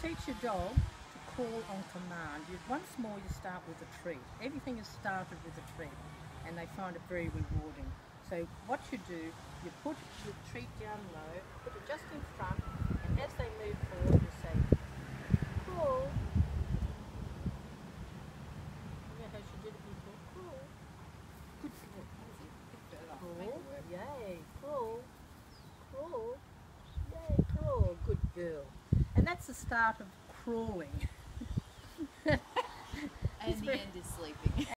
teach your dog to call on command. Once more you start with a treat. Everything is started with a treat and they find it very rewarding. So what you do, you put your treat down low, put it just in front, and as they move forward you say, crawl. You know how she did it before? Crawl. Good girl. Crawl. Yay. Crawl. Crawl. Yay. Crawl. Good girl. And that's the start of crawling. And the end is sleeping.